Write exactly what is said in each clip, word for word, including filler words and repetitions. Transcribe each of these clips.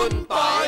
คุณปอย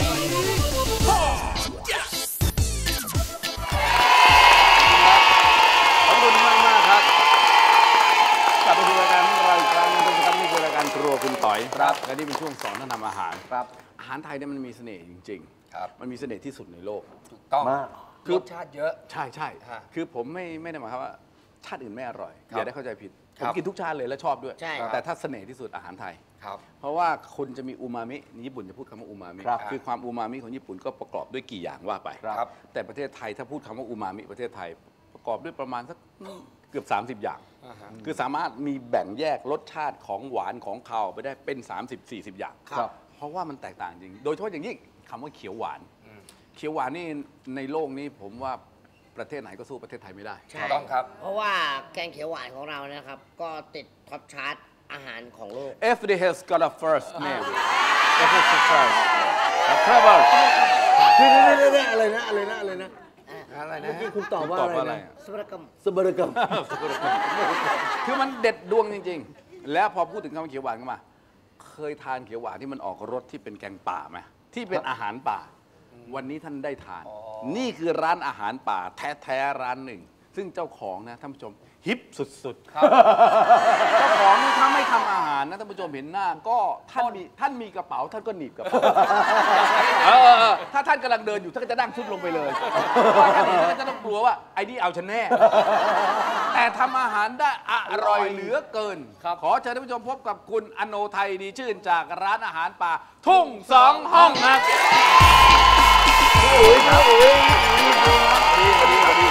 ขอบคุณมากมากครับกลับมาดูรายการของเราอีกครั้งนึงนะครับนี่คือรายการครัวคุณต่อยครับและนี่เป็นช่วงสอนท่านทำอาหารครับอาหารไทยเนี่ยมันมีเสน่ห์จริงๆครับมันมีเสน่ห์ที่สุดในโลกถูกต้องรสชาติเยอะใช่ใช่คือผมไม่ไม่ได้หมายความว่าชาติอื่นไม่อร่อยอย่าได้เข้าใจผิดผมกินทุกชาติเลยและชอบด้วยแต่ถ้าเสน่ห์ที่สุดอาหารไทยเพราะว่าคนจะมีอูมามิญี่ปุ่นจะพูดคำว่าอูมามิคือความอูมามิของญี่ปุ่นก็ประกอบด้วยกี่อย่างว่าไปแต่ประเทศไทยถ้าพูดคำว่าอูมามิประเทศไทยประกอบด้วยประมาณสักเกือบสามสิบอย่างคือสามารถมีแบ่งแยกรสชาติของหวานของคาวไปได้เป็นสามสิบ สี่สิบอย่างเพราะว่ามันแตกต่างจริงโดยเฉพาะอย่างยิ่งคำว่าเขียวหวานเขียวหวานนี่ในโลกนี้ผมว่าประเทศไหนก็สู้ประเทศไทยไม่ได้ใช่ต้องครับเพราะว่าแกงเขียวหวานของเรานะครับก็ติดท็อปชาร์ตอาหารของโลก Every has got a first name Every has first Trevor นี่นี่นี่อะไรนะอะไรนะอะไรนะอะไรนะเมื่อกี้คุณตอบว่าอะไรนะสบรกรรมสบรกรรมคือมันเด็ดดวงจริงๆแล้วพอพูดถึงคำว่าเขียวหวานขึ้นมาเคยทานเขียวหวานที่มันออกรสที่เป็นแกงป่าไหมที่เป็นอาหารป่าวันนี้ท่านได้ทานนี่คือร้านอาหารป่าแท้ๆร้านหนึ่งซึ่งเจ้าของนะท่านผู้ชมฮิปสุดๆครับเจ้าของนี่ถ้าไม่ทำอาหารนะท่านผู้ชมเห็นหน้าก็ท่านมีท่านมีกระเป๋าท่านก็หนีบกระเป๋าถ้าท่านกำลังเดินอยู่ท่านก็จะนั่งซุดลงไปเลยท่านก็จะต้องกลัวว่าไอ้นี่เอาฉันแน่แต่ทำอาหารได้อร่อยเหลือเกินขอเชิญท่านผู้ชมพบกับคุณอโนไทยดีชื่นจากร้านอาหารป่าทุ่งสองห้องครับโอ้ยครับโอ้ยดีดีดี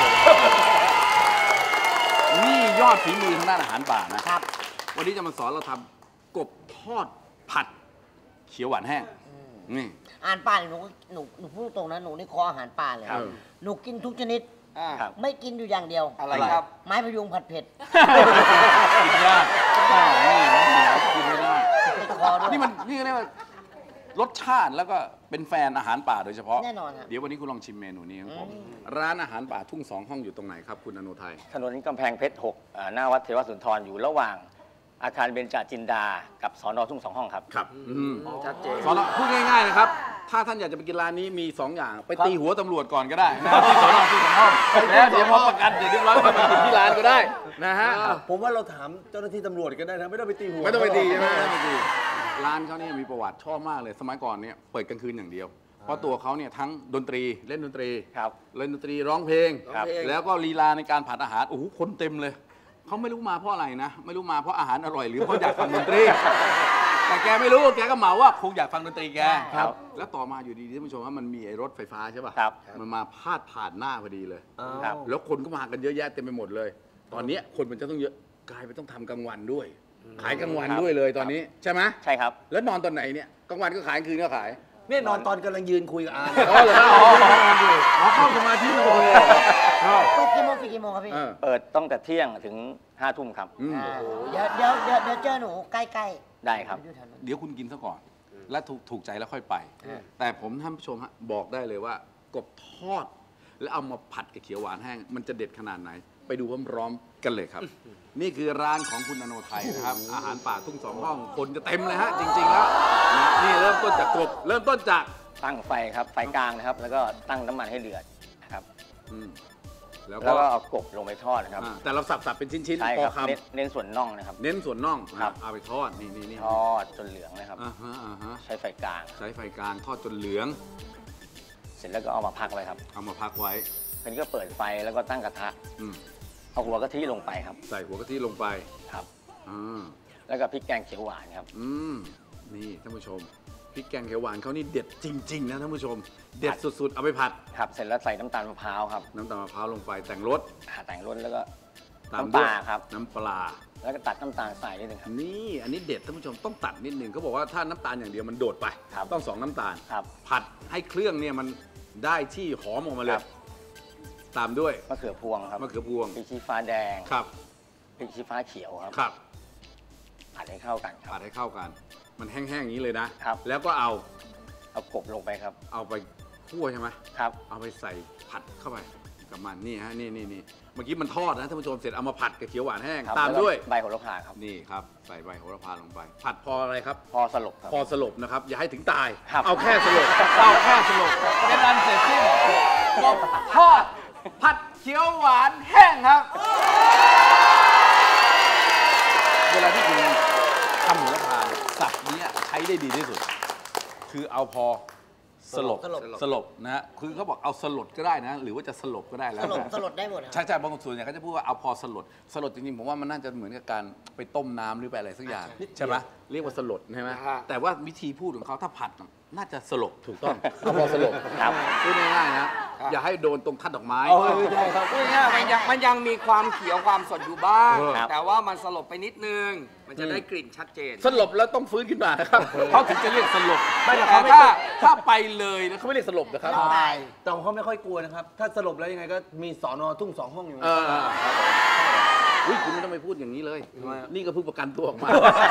นี่ยอดฝีมือทางด้านอาหารป่านะครับวันนี้จะมาสอนเราทำกบทอดผัดเขียวหวานแห้งนี่อาหารป่าหนูหนูหนูพูดตรงนะหนูนี่คออาหารป่าเลยหนูกินทุกชนิดไม่กินอยู่อย่างเดียวอะไรครับไม้พยุงผัดเผ็ดกินยากกินไม่ได้นี่มันนี่เรียกว่ารสชาติแล้วก็เป็นแฟนอาหารป่าโดยเฉพาะแน่นอนครับเดี๋ยววันนี้คุณลองชิมเมนูนี้ของผมร้านอาหารป่าทุ่งสองห้องอยู่ตรงไหนครับคุณอโนไทยถนนกำแพงเพชรหกหน้าวัดเทวสุนทรอยู่ระหว่างอาคารเบญจจินดากับสนทุ่งสองห้องครับครับชัดเจนสอนพูดง่ายๆนะครับถ้าท่านอยากจะไปกินร้านนี้มีสองอย่างไปตีหัวตำรวจก่อนก็ได้นะที่สนทุ่งสองห้องแล้วเดี๋ยวพอประกันเสร็จเรียบร้อยก็ไปกินที่ร้านก็ได้นะฮะผมว่าเราถามเจ้าหน้าที่ตำรวจก็ได้นะไม่ต้องไปตีหัวไม่ต้องไปตีใช่ไหมไม่ต้องไปตีร้านเขาเนี่ยมีประวัติชอบมากเลยสมัยก่อนเนี่ยเปิดกลางคืนอย่างเดียวเพราะตัวเขาเนี่ยทั้งดนตรีเล่นดนตรีเล่นดนตรีร้องเพลงแล้วก็ลีลาในการผัดอาหารโอ้โหคนเต็มเลยเขาไม่รู้มาเพราะอะไรนะไม่รู้มาเพราะอาหารอร่อยหรือเพราะอยากฟังดนตรีแต่แกไม่รู้แกก็เหมาว่าคงอยากฟังดนตรีแกครับแล้วต่อมาอยู่ดีๆท่านผู้ชมว่ามันมีไอ้รถไฟฟ้าใช่ป่ะมันมาพาดผ่านหน้าพอดีเลยแล้วคนก็มากันเยอะแยะเต็มไปหมดเลยตอนนี้คนมันจะต้องเยอะกลายไปต้องทำกลางวันด้วยขายกลางวันด้วยเลยตอนนี้ใช่ไหมใช่ครับแล้วนอนตอนไหนเนี่ยกลางวันก็ขายคืนก็ขายเนี่ยนอนตอนกำลังยืนคุยกับอาอ๋อเหรออ๋อเข้าสมาธิเลยเปิดกี่โมงปิดกี่โมงครับพี่เปิดตั้งแต่เที่ยงถึงห้าทุ่มครับเดี๋ยวเดี๋ยวเดี๋ยวเดี๋ยวเจอหนูใกล้ๆได้ครับเดี๋ยวคุณกินซะก่อนแล้วถูกถูกใจแล้วค่อยไปแต่ผมท่านผู้ชมฮะบอกได้เลยว่ากบทอดแล้วเอามาผัดกับเขียวหวานแห้งมันจะเด็ดขนาดไหนไปดูพร้อมๆกันเลยครับนี่คือร้านของคุณอโนไทยนะครับอาหารป่าทุ่งสองห้องคนจะเต็มเลยฮะจริงๆแล้วนี่เริ่มต้นจากกบเริ่มต้นจากตั้งไฟครับไฟกลางนะครับแล้วก็ตั้งน้ำมันให้เดือดนะครับแล้วก็เอากบลงไปทอดนะครับแต่เราสับๆเป็นชิ้นๆพอคำเน้นส่วนน่องนะครับเน้นส่วนน่องเอาไปทอดนี่นี่ทอดจนเหลืองนะครับใช้ไฟกลางใช้ไฟกลางทอดจนเหลืองเสร็จแล้วก็เอามาพักไว้ครับเอามาพักไว้ทีนี้ก็เปิดไฟแล้วก็ตั้งกระทะเอาหัวกะทิลงไปครับใส่หัวกะทิลงไปครับแล้วก็พริกแกงเขียวหวานครับอืมนี่ท่านผู้ชมพริกแกงเขียวหวานเขานี่เด็ดจริงๆนะท่านผู้ชมเด็ดสุดๆเอาไปผัดครับเสร็จแล้วใส่น้ำตาลมะพร้าวครับน้ำตาลมะพร้าวลงไปแต่งรสแต่งรสแล้วก็น้ำปลาครับน้ำปลาแล้วก็ตัดน้ำตาลใส่นิดนึงครับนี่อันนี้เด็ดท่านผู้ชมต้องตัดนิดนึงเขาบอกว่าถ้าน้ำตาลอย่างเดียวมันโดดไปต้องสองน้ำตาลผัดให้เครื่องเนี่ยมันได้ที่หอมออกมาเลยตามด้วยมะเขือพวงครับมะเขือพวงพริกชี้ฟ้าแดงครับพริกชี้ฟ้าเขียวครับครับผัดให้เข้ากันผัดให้เข้ากันมันแห้งๆอย่างนี้เลยนะครับแล้วก็เอาเอากบลงไปครับเอาไปคั่วใช่ไหมครับเอาไปใส่ผัดเข้าไปกับมันนี่ฮะนี่นี่นี่เมื่อกี้มันทอดนะท่านผู้ชมเสร็จเอามาผัดกับเขียวหวานแห้งครับตามแล้ก็ด้วยใบโหระพาครับนี่ครับใส่ใบโหระพาลงไป ผัดพออะไรครับพอสลบครับพอสลบนะครับ อย่าให้ถึงตายครับเอาแค่สลบเอาแค่สลบเป็นอันเสร็จสิ้นกบทอดผัดเขียวหวานแห้งครับ เวลาที่คุณทำโหระพาเนี่ยสับเนี้ยใช้ได้ดีที่สุด คือเอาพอสลบสลบสลบนะฮะคือเขาบอกเอาสลดก็ได้นะ หรือว่าจะสลบก็ได้แล้วสลดแต่สลดได้หมดนะใช่ใช่บางส่วนเนี่ยเขาจะพูดว่าเอาพอสลดสลดจริงๆผมว่ามันน่าจะเหมือนกับการไปต้มน้ำหรือไปอะไรสักอย่างใช่ไหมเรียกว่าสลดใช่ไหมแต่ว่าวิธีพูดของเขาถ้าผัดน่าจะสลบถูกต้องเอาพอสลบครับพูดง่ายๆนะอย่าให้โดนตรงทัดดอกไม้เออใช่ครับพูดง่ายๆมันยังมันยังมีความเขียวความสดอยู่บ้างครับแต่ว่ามันสลบไปนิดนึง มันจะได้กลิ่นชัดเจนสลบแล้วต้องฟื้นขึ้นมานะครับเขาถึงจะเรียกสลบไม่แต่แต่เขาไม่ถ้าถ้าไปเลยนะเขาไม่เรียกสลบนะครับตายแต่ของเขาไม่ค่อยกลัวนะครับ ถ้าสลบแล้วยังไงก็มีสอนอทุ่งสองห้องอยู่เอออุ้ยคุณไม่ต้องไปพูดอย่างนี้เลย นี่ก็เพิ่งประกันตัวออกมา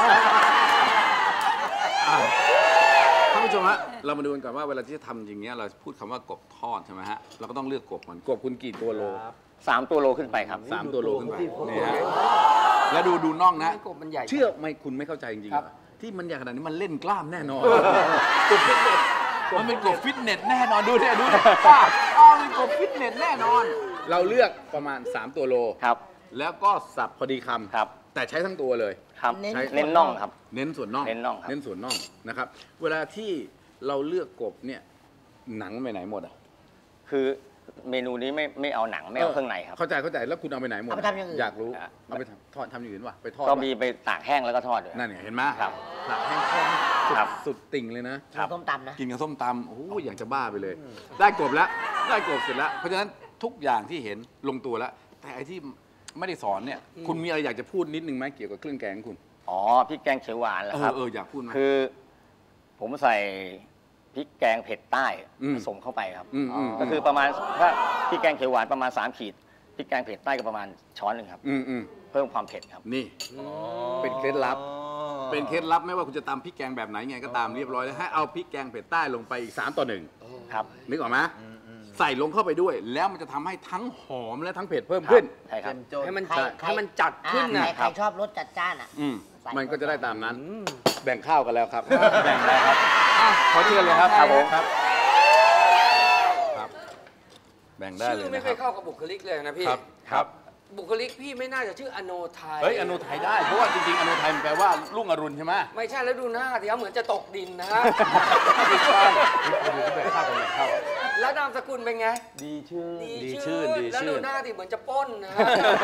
อ่ะท่านผู้ชมฮะ เรามาดูกันก่อนว่าเวลาที่จะทำอย่างเงี้ยเราพูดคำว่ากบทอดใช่ไหมฮะ เราก็ต้องเลือกกบก่อนกบคุณกี่ตัวโลสามตัวโลขึ้นไปครับสามตัวโลขึ้นไปนี่ฮะ แล้วดูดูน่องนะกบมันใหญ่เชื่อไหมคุณไม่เข้าใจจริงๆครับเหรอที่มันใหญ่ขนาดนี้มันเล่นกล้ามแน่นอนกบฟิตเนสมันเป็นกบฟิตเนสแน่นอนดูเนี่ยดูเนี่ยป้าอ๋อมันกบฟิตเนสแน่นอน เราเลือกประมาณสามตัวโลครับแล้วก็สับพอดีคำครับแต่ใช้ทั้งตัวเลยครับเน้นเน้นน่องครับเน้นส่วนน่องเน้นน่องครับเน้นส่วนน่องนะครับ เวลาที่เราเลือกกบเนี่ยหนังไปไหนหมดอ่ะคือเมนูนี้ไม่ไม่เอาหนังไม่เอาเครื่องในครับเข้าใจเข้าใจแล้วคุณเอาไปไหนหมดเอาไปทำอย่างอื่นอยากรู้อ่ะเอาไปทำทอดทำอย่างอื่นวะไปทอดก็วะมีไปตากแห้งแล้วก็ทอดด้วยนั่นเนี่ยเห็นไหมครับหลักแห้งทอดสุดครับสุดติ่งเลยนะครับต้มตำนะกินกับส้มตำโอ้โหอยากจะบ้าไปเลย ได้กบแล้วได้กบเสร็จแล้ว เพราะฉะนั้นทุกอย่างที่เห็นลงตัวแล้ว แต่ไอ้ที่ไม่ได้สอนเนี่ย คุณมีอะไรอยากจะพูดนิดนึงไหมเกี่ยวกับเครื่องแกงของคุณอ๋อพริกแกงเขียวหวานเหรเอออครับเอออยากพูดไหมคือ ผมใส่พริกแกงเผ็ดใต้อืมผสมเข้าไปครับอืมอืมก็คือประมาณถ้าพริกแกงเขียวหวานประมาณสามขีดพริกแกงเผ็ดใต้ก็ประมาณช้อนหนึ่งครับอืมอืมเพิ่มความเผ็ดครับนี่ เป็นเคล็ดลับ เป็นเคล็ดลับไม่ว่าคุณจะตำพริกแกงแบบไหนไงก็ตามเรียบร้อยแล้วให้เอาพริกแกงเผ็ดใต้ลงไปอีกสามต่อหนึ่งครับนึกออกไหมใส่ลงเข้าไปด้วย แล้วมันจะทำให้ทั้งหอมและทั้งเผ็ดเพิ่มขึ้นใช่ครับให้มันใครจัดใครให้มันจัดขึ้นอ่านะใครใครชอบรสจัดจ้านอ่ะอืมใส่มันก็จะได้ตามนั้น แบ่งข้าวกันแล้วครับ แบ่งแล้วครับอ่ะขอเชิญเลยครับครับผมครับครับ แบ่งได้เลชื่ยอไม่นะเคครัยบเข้ากับบุคลิกเลยนะพี่ครับครับบุคลิกพี่ไม่น่าจะชื่ออโนไทยเฮ้ยอโนไทยได้ เพราะว่าจริงๆอโนไทยมันแปลว่ารุ่งอรุณใช่ไหมไม่ใช่แล้วดูหน้าสิครับเหมือนจะตกดินนะฮะไม่ใช่ดูที่แบ่งข้าวกันแบ่งข้าวแล้วนามสกุลเป็นไงดีชื่อดีชื่นดีแล้วชื่ดูนหน้าสิเหมือนจะปล้นนะฮะ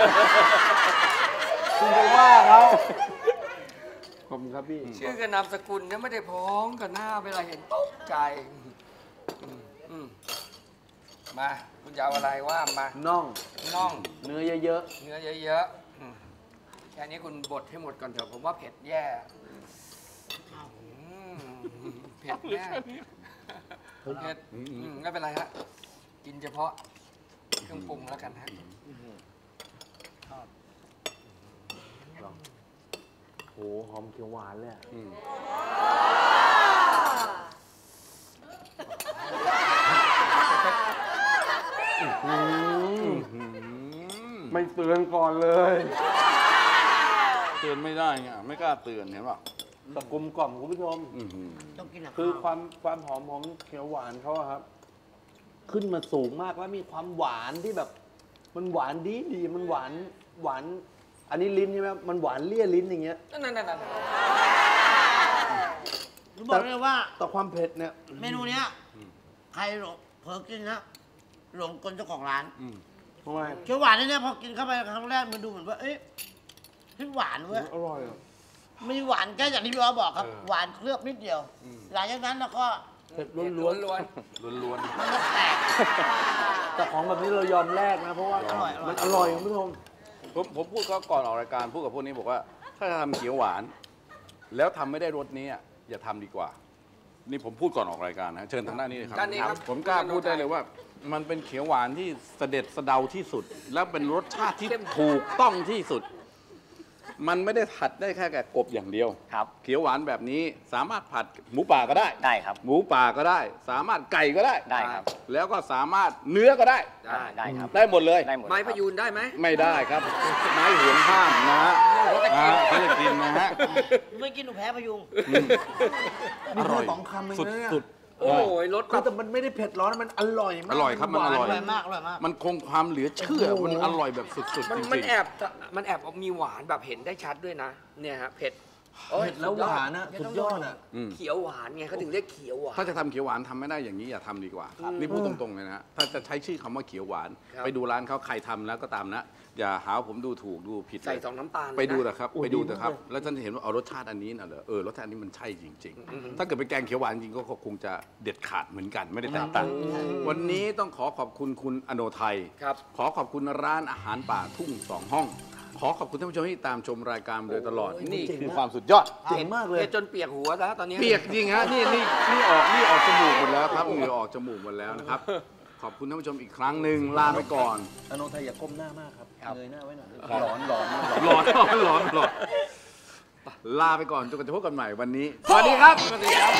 คุณไปว่าเขาขอบคุณครับพี่ชื่อกับนามสกุลเนี่ยไม่ได้พ้องกับหน้าเวลาเห็นตกใจอืมอืมมาคุณจะเอาอะไรว่ามาน่องน่องเนื้อเยอะเนื้อเยอะๆอืมแค่นี้คุณบดให้หมดก่อนเถอะผมว่าเผ็ดแย่อืมเผ็ดแย่เผ็ดอืมไม่เป็นไรฮะกินเฉพาะเครื่องปรุงแล้วกันฮะๆโหหอมเขียวหวานเลยอะอืมไม่เตือนก่อนเลยเตือนไม่ได้ไงไม่กล้าเตือนเห็นป่ะแต่กลมกล่อมคุณผู้ชมอื้อหือต้องกินกับคือคข้าววามความหอมของเขียวหวานเขาอะครับ ขึ้นมาสูงมากแล้วมีความหวานที่แบบ มันหวานดีดีมันหวานหวาน อันนี้ลิ้นใช่ไหมมันหวานเลี่ยลิ้นอย่างเงี้ยนั่นนั่นนั่นหนูบอกเลยว่าแต่ความเผ็ดเนี่ยเมนูเนี้ยใครหลงเผลอกินนะหลงกลเจ้าของร้านอืมทำไมเขียวหวานเนี่ยพอกินเข้าไปครั้งแรกมันดูเหมือนว่า เอ๊ะที่หวานเว้ยอร่อยอะมีหวานแค่อย่างที่พี่อ้อบอกครับ หวานเคลือบนิดเดียว หลังจากนั้นเราก็เผ็ดล้ล้ววน นล้วนล้วนมันก็แตกๆแต่ของแบบนี้เรายอมแลกนะ เพราะว่าอร่อยอร่อยมันอร่อยคุณผู้ชมๆผมผมพูดก็ก่อนออกรายการพูดกับพวกนี้บอกว่า ถ้าจะทำเขียวหวาน แล้วทำไม่ได้รสนี้อ่ะอย่าทำดีกว่า นี่ผมพูดก่อนออกรายการนะเชิญทางด้านนี้เลยครับด้านนี้ครับผมกล้าพูดได้เลยว่า มันเป็นเขียวหวานที่เสด็จสะเดาที่สุด และเป็นรสชาติที่ถูกต้องที่สุดมันไม่ได้ผัดได้แค่แก่กบอย่างเดียวครับเขียวหวานแบบนี้สามารถผัดหมูป่าก็ได้ได้ครับหมูป่าก็ได้ สามารถไก่ก็ได้ได้ครับแล้วก็สามารถเนื้อก็ได้ได้ได้ครับได้หมดเลยได้หมดไม้คพรับยูนได้ไหมไม่ได้ครับ ไม้ห่วงห้ามนะฮะนะฮะเขาจะกินนะฮะไม่กินหนูแพ้พยุงอร่อยสองคำเองสุดนะเนี่ยสุดโอ้ยรสคือแต่มันไม่ได้เผ็ดร้อนมันอร่อยมากอร่อยครับมันอร่อยอร่อยมากอร่อยมากมันคงความเหลือเชื่อมันอร่อยแบบสุดๆมันจริงๆมันแอบมันแอบมีหวานแบบเห็นได้ชัดด้วยนะ เนี่ยฮะเผ็ดโอ้ยเผ็ดแล้วหวานอะสุดยอดอะอืมเขียวหวานไงเขาถึงเรียกเขียวหวานถ้าจะทำเขียวหวานทำไม่ได้อย่างนี้อย่าทำดีกว่า นี่พูดตรงๆเลยนะฮะถ้าจะใช้ชื่อคำว่าเขียวหวานครับไปดูร้านเขาใครทำแล้วก็ตามนะ อย่าหาว่าผมดูถูกดูผิดเลยใส่สองน้ำตาลเลยนะไปดูนะครับไปดูนะครับ แล้วท่านจะเห็นว่าเอารสชาติอันนี้น่ะเหรอเออรสชาติอันนี้มันใช่จริง ๆ ถ้าเกิดเป็นแกงเขียวหวานจริงก็คงจะเด็ดขาดเหมือนกันไม่ได้แตกต่างวันนี้ต้องขอขอบคุณคุณอโนไทยครับขอขอบคุณร้านอาหารป่าทุ่งสองห้อง ขอขอบคุณท่านผู้ชมที่ตามชมรายการมาโดยตลอดโอ้ยนี่เจ๋งคือมากความสุดยอดเจ๋งมากเลยเผ็ดจนเปียกหัวแล้วตอนนี้เปียกจริงฮะนี่นี่นี่ออกนี่ออกจมูกหมดแล้วครับเหงื่อออกจมูกหมดแล้วนะครับ ขอบคุณท่านผู้ชมอีกครั้งหนึ่งลาไปก่อนอโนไทยอย่าก้มหน้ามากครับครับเงยหน้าไว้หน่อยร้อนร้อนหลอนหลอนหลอนหลอนลาไปก่อนจนกว่าจะพบกันใหม่วันนี้สวัสดีครับสวัสดีครับ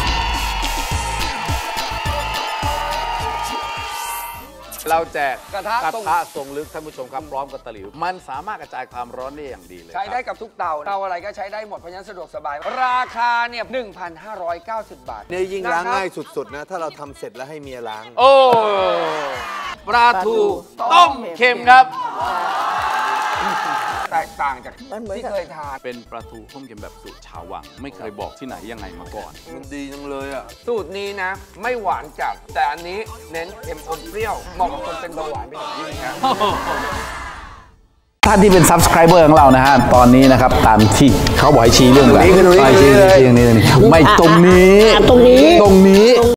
เราแจกกระทะกระทรงทะทรงลึกท่านผู้ชมครับพร้อมกับตะหลิว มันสามารถกระจายความร้อนได้อย่างดีเลยใช้ได้ครับกับทุกเตา เตาอะไรก็ใช้ได้หมด เพราะฉะนั้นสะดวกสบาย ราคาเนี่ย หนึ่งพันห้าร้อยเก้าสิบ บาทเนี่ยยิ่งล้างนะครับง่ายสุดๆนะ ถ้าเราทำเสร็จแล้วให้เมียล้างโอ้ปลาทูต้มเค็มครับแตกต่างจากที่เคยทานเป็นปลาทูต้มเค็มแบบสูตรชาววัง ไม่เคยบอกที่ไหนยังไงมาก่อนมันดีจังเลยอ่ะสูตรนี้นะ ไม่หวานจัด แต่อันนี้เน้นเค็มอมเปรี้ยว เหมาะกับคนเป็นเบาหวานเป็นอย่างยิ่งครับท่านที่เป็น subscriber ของเรานะฮะ ตอนนี้นะครับ ตามที่เขาบอกให้ชี้เรื่องอะไรตรงนี้คือตรงนี้ชี้ชี้ชี้ตรงนี้ตรงนี้ไม่ตรงนี้อ่ะตรงนี้ตรงนี้